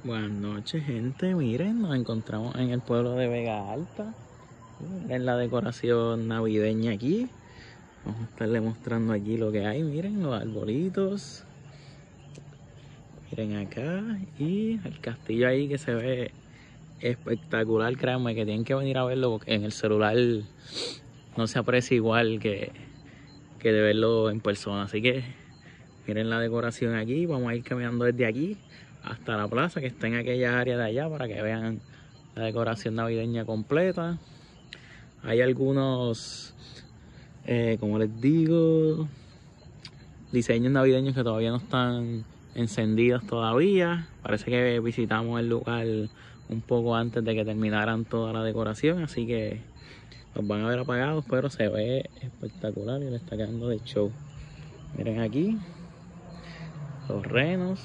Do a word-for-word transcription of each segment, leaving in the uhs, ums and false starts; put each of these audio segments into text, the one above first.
Buenas noches, gente. Miren, nos encontramos en el pueblo de Vega Alta. Miren la decoración navideña aquí. Vamos a estarle mostrando aquí lo que hay. Miren los arbolitos. Miren acá. Y el castillo ahí que se ve espectacular. Créanme que tienen que venir a verlo porque en el celular no se aprecia igual que, que de verlo en persona. Así que miren la decoración aquí. Vamos a ir caminando desde aquí hasta la plaza que está en aquella área de allá para que vean la decoración navideña completa. Hay algunos, eh, como les digo, diseños navideños que todavía no están encendidos todavía. Parece que visitamos el lugar un poco antes de que terminaran toda la decoración, así que los van a ver apagados, pero se ve espectacular y le está quedando de show. Miren aquí los renos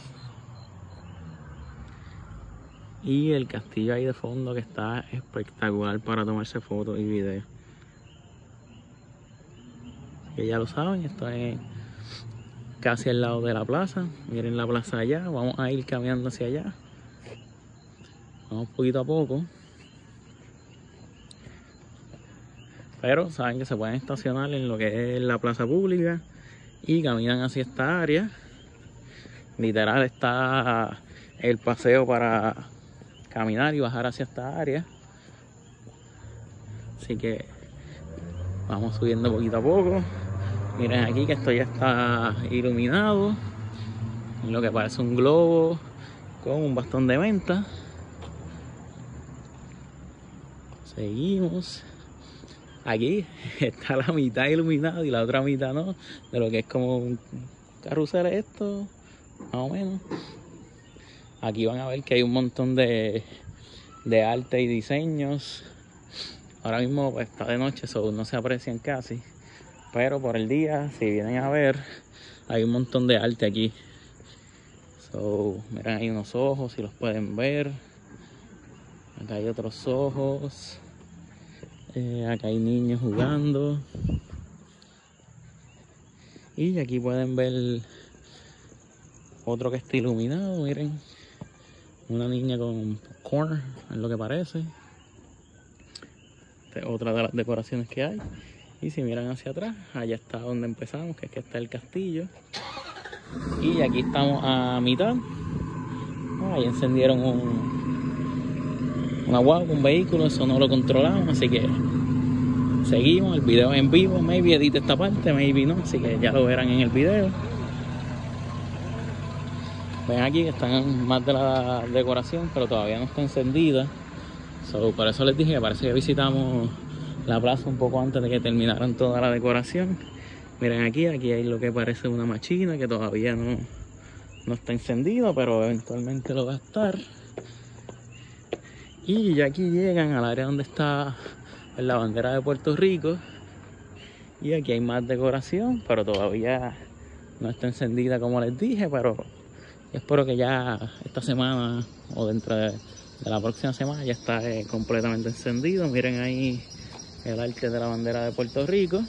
y el castillo ahí de fondo que está espectacular para tomarse fotos y videos. Que ya lo saben, esto es casi al lado de la plaza. Miren la plaza allá, vamos a ir caminando hacia allá. Vamos poquito a poco. Pero saben que se pueden estacionar en lo que es la plaza pública y caminan hacia esta área. Literal está el paseo para caminar y bajar hacia esta área. Así que vamos subiendo poquito a poco. Miren aquí que esto ya está iluminado. Lo que parece un globo con un bastón de menta. Seguimos. Aquí está la mitad iluminado y la otra mitad no. De lo que es como un carrusel esto, más o menos. Aquí van a ver que hay un montón de, de arte y diseños. Ahora mismo pues, está de noche, so, no se aprecian casi. Pero por el día, si vienen a ver, hay un montón de arte aquí. So, miren, hay unos ojos, si los pueden ver. Acá hay otros ojos. Eh, acá hay niños jugando. Y aquí pueden ver otro que está iluminado, miren. Una niña con popcorn, es lo que parece. Esta es otra de las decoraciones que hay. Y si miran hacia atrás, allá está donde empezamos, que es que está el castillo. Y aquí estamos a mitad. Ahí encendieron un, una guagua, un vehículo, eso no lo controlamos, así que seguimos. El video en vivo, maybe edite esta parte, maybe no, así que ya lo verán en el video. Ven aquí que están más de la decoración, pero todavía no está encendida. So, por eso les dije que parece que visitamos la plaza un poco antes de que terminaran toda la decoración. Miren aquí, aquí hay lo que parece una machina que todavía no, no está encendido, pero eventualmente lo va a estar. Y ya aquí llegan al área donde está la bandera de Puerto Rico. Y aquí hay más decoración, pero todavía no está encendida como les dije, pero espero que ya esta semana o dentro de, de la próxima semana ya está eh, completamente encendido. Miren ahí el arte de la bandera de Puerto Rico.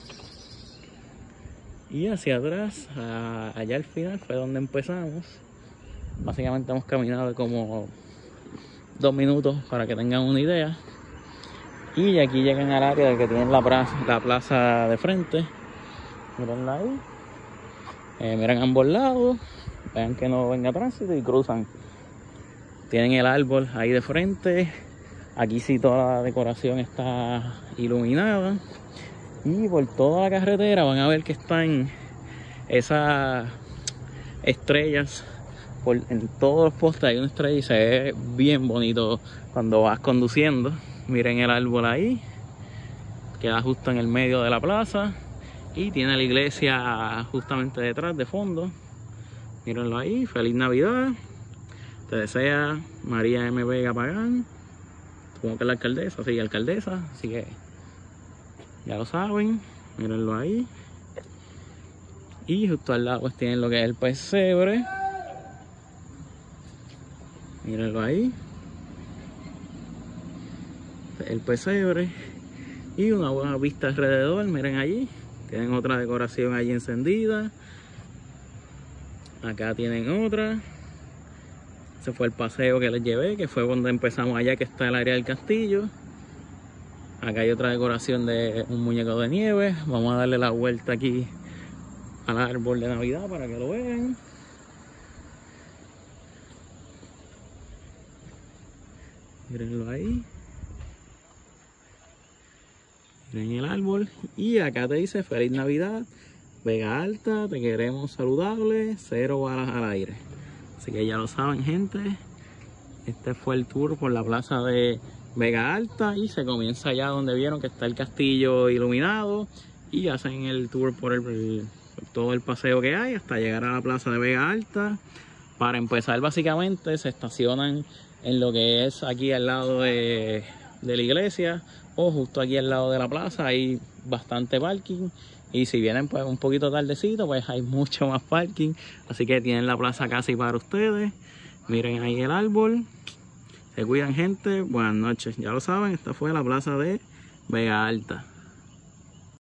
Y hacia atrás, a, allá al final fue donde empezamos. Básicamente hemos caminado como dos minutos para que tengan una idea. Y aquí llegan al área que tienen la plaza, la plaza de frente. Mirenla ahí. Eh, miren a ambos lados. Vean que no venga tránsito y cruzan. Tienen el árbol ahí de frente. Aquí sí toda la decoración está iluminada. Y por toda la carretera van a ver que están esas estrellas. Por, en todos los postes hay una estrella y se ve bien bonito cuando vas conduciendo. Miren el árbol ahí. Queda justo en el medio de la plaza. Y tiene la iglesia justamente detrás, de fondo. Mírenlo ahí, feliz Navidad. Te desea María M. Vega Pagán. Supongo que es la alcaldesa, sí, alcaldesa. Así que ya lo saben, mírenlo ahí. Y justo al lado pues tienen lo que es el pesebre. Mírenlo ahí. El pesebre. Y una buena vista alrededor, miren allí. Tienen otra decoración allí encendida. Acá tienen otra. Ese fue el paseo que les llevé, que fue donde empezamos allá, que está el área del castillo. Acá hay otra decoración de un muñeco de nieve. Vamos a darle la vuelta aquí al árbol de Navidad para que lo vean. Mírenlo ahí. Miren el árbol. Y acá te dice Feliz Navidad, Vega Alta, te queremos saludable, cero balas al aire. Así que ya lo saben, gente. Este fue el tour por la plaza de Vega Alta y se comienza allá donde vieron que está el castillo iluminado y hacen el tour por, el, el, por todo el paseo que hay hasta llegar a la plaza de Vega Alta. Para empezar, básicamente se estacionan en lo que es aquí al lado de, de la iglesia o justo aquí al lado de la plaza. Hay bastante parking y si vienen pues un poquito tardecito pues hay mucho más parking, así que tienen la plaza casi para ustedes. Miren ahí el árbol. Se cuidan, gente. Buenas noches. Ya lo saben, esta fue la plaza de Vega Alta.